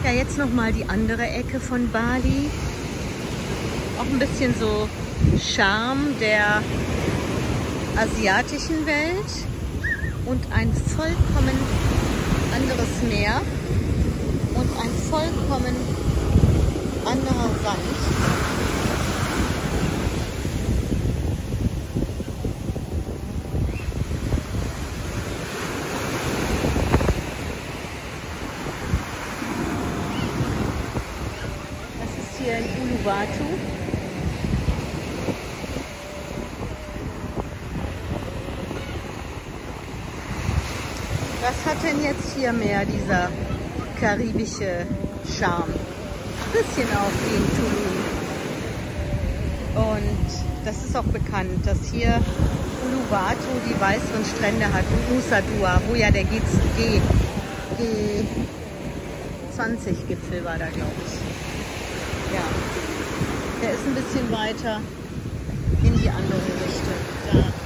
Ja, jetzt nochmal die andere Ecke von Bali. Auch ein bisschen so Charme der asiatischen Welt und ein vollkommen anderes Meer und ein vollkommen anderer Sand. Das ist hier in Uluwatu. Was hat denn jetzt hier mehr dieser karibische Charme? Bisschen auch wie in Tulum. Und das ist auch bekannt, dass hier Uluwatu die weißeren Strände hat. Und Nusa Dua, wo ja der G20-Gipfel war da, glaube ich. Ja, der ist ein bisschen weiter in die andere Richtung. Da.